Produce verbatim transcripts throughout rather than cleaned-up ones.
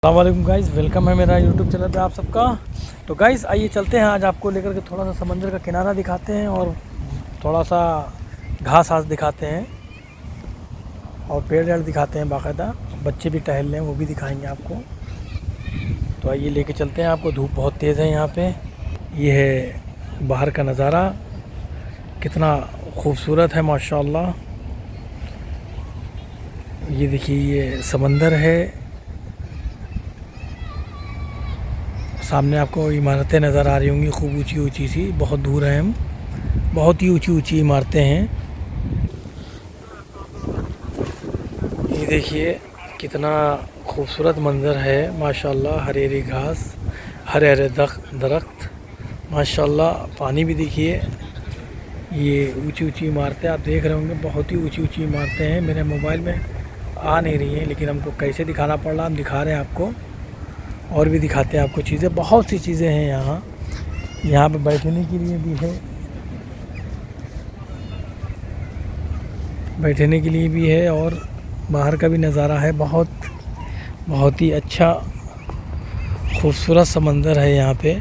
अस्सलाम वालेकुम guys, welcome है मेरा यूट्यूब चैनल पे आप सबका। तो गाइस आइए चलते हैं, आज आपको लेकर के थोड़ा सा समंदर का किनारा दिखाते हैं और थोड़ा सा घास घास दिखाते हैं और पेड़ वेड़ दिखाते हैं। बाकायदा बच्चे भी टहल रहे हैं, वो भी दिखाएंगे आपको। तो आइए लेके चलते हैं आपको। धूप बहुत तेज़ है यहाँ पे। ये है बाहर का नज़ारा, कितना खूबसूरत है माशाल्लाह। ये देखिए, ये समंदर है, सामने आपको इमारतें नज़र आ रही होंगी खूब ऊंची ऊंची सी। बहुत दूर है हम, बहुत ही ऊंची ऊंची इमारतें हैं। ये देखिए कितना खूबसूरत मंज़र है माशाल्लाह। हरी हरी घास, हरे हरे दरख्त माशाल्लाह। पानी भी देखिए। ये ऊंची ऊंची इमारतें आप देख रहे होंगे, बहुत ही ऊंची ऊंची इमारतें हैं। मेरे मोबाइल में आ नहीं रही हैं, लेकिन हमको कैसे दिखाना पड़ रहा, हम दिखा रहे हैं आपको। और भी दिखाते हैं आपको चीज़ें, बहुत सी चीज़ें हैं यहाँ। यहाँ पे बैठने के लिए भी है, बैठने के लिए भी है और बाहर का भी नज़ारा है। बहुत बहुत ही अच्छा खूबसूरत समंदर है यहाँ पे।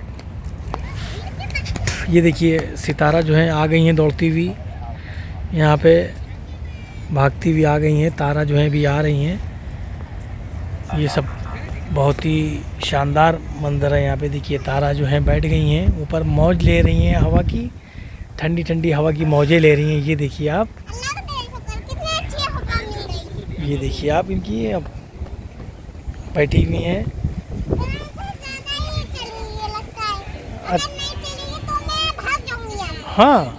ये देखिए सितारा जो है आ गई हैं दौड़ती हुई, यहाँ पे भागती हुई आ गई हैं। तारा जो है भी आ रही हैं। ये सब बहुत ही शानदार मंजर है यहाँ पे। देखिए तारा जो है बैठ गई हैं ऊपर, मौज ले रही हैं हवा की, ठंडी ठंडी हवा की मौजें ले रही हैं। ये देखिए आप, ये देखिए आप इनकी अब बैठी हुई हैं। हाँ,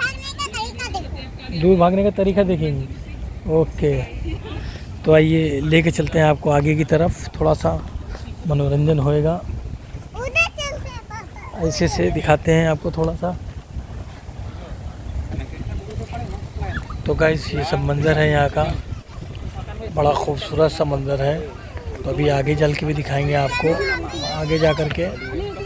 दूर भागने का तरीका देखेंगे। ओके, तो आइए लेके चलते हैं आपको आगे की तरफ, थोड़ा सा मनोरंजन होएगा। ऐसे से दिखाते हैं आपको थोड़ा सा। तो गाइस ये सब मंज़र है यहाँ का, बड़ा खूबसूरत सा मंज़र है। तो अभी आगे चल के भी दिखाएंगे आपको, आगे जा कर के।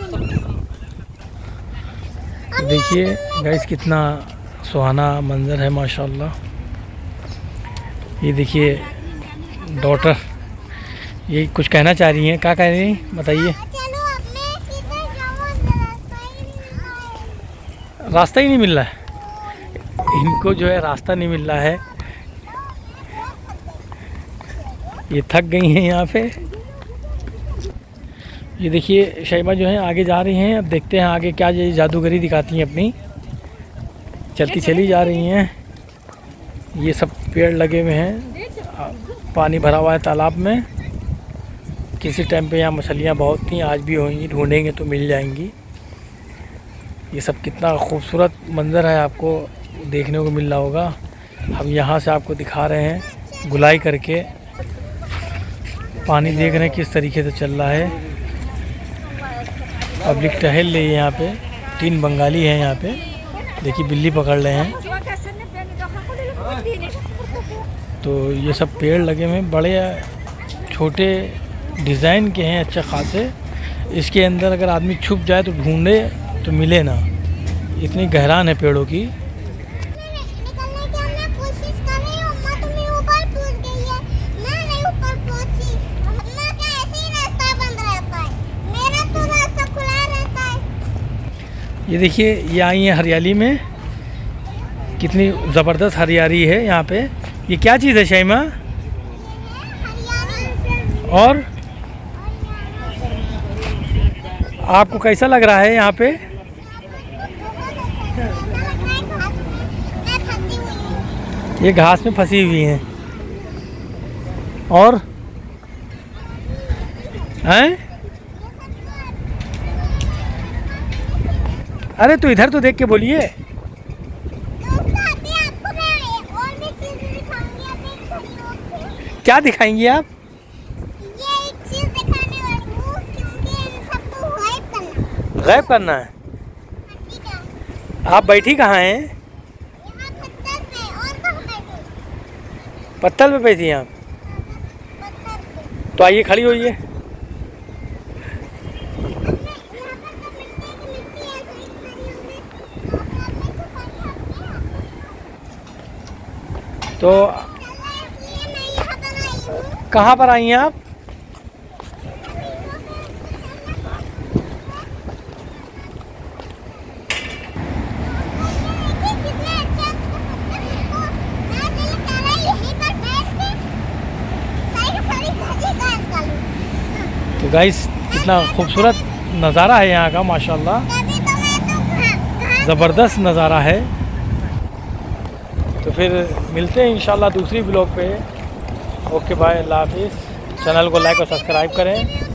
तो देखिए गाइस कितना सुहाना मंज़र है माशाल्लाह। ये देखिए डॉटर ये कुछ कहना चाह रही हैं, क्या कह रही हैं बताइए। रास्ता ही नहीं मिल रहा है इनको, जो है रास्ता नहीं मिल रहा है। ये थक गई हैं यहाँ पे। ये देखिए शैमा जो है आगे जा रही हैं। अब देखते हैं आगे क्या ये जादूगरी दिखाती हैं अपनी। चलती चली जा रही हैं। ये सब पेड़ लगे हुए हैं, पानी भरा हुआ है तालाब में। किसी टाइम पे यहाँ मछलियाँ बहुत थी, आज भी होंगी, ढूंढेंगे तो मिल जाएंगी। ये सब कितना खूबसूरत मंज़र है, आपको देखने को मिल रहा होगा। हम यहाँ से आपको दिखा रहे हैं गुलाई करके। पानी देख रहे हैं किस तरीके से चल रहा है। पब्लिक टहल रही है यहाँ पे। तीन बंगाली हैं यहाँ पे, देखिए बिल्ली पकड़ रहे हैं। तो ये सब पेड़ लगे हुए हैं, बड़े छोटे डिज़ाइन के हैं, अच्छा खासे। इसके अंदर अगर आदमी छुप जाए तो ढूंढे तो मिले ना, इतनी गहरान है पेड़ों की। ये देखिए ये आई है हरियाली में, कितनी ज़बरदस्त हरियाली है यहाँ पे। ये क्या चीज़ है शैमा? और आपको कैसा लग रहा है यहाँ पे? ये घास में फंसी हुई हैं। और हैं? अरे तो इधर तो देख के बोलिए। क्या दिखाएंगी आप? ये एक चीज दिखाने वाली हूँ, क्योंकि इन सबको गायब करना गायब करना है। ठीक है। आप बैठी कहाँ हैं? यहाँ पत्थर पे। और कहाँ बैठी? पत्थर पे बैठी हैं आप? पत्थर पे। तो आइए खड़ी होइए। तो कहाँ पर आई हैं आप? तो गाइस कितना खूबसूरत नज़ारा है यहाँ का, माशाल्लाह तभी तो मैं तो घा- घास ज़बरदस्त नज़ारा है। तो फिर मिलते हैं इंशाल्लाह दूसरी ब्लॉग पे। ओके बाय, अल्लाह हाफिज़। चैनल को लाइक और सब्सक्राइब करें।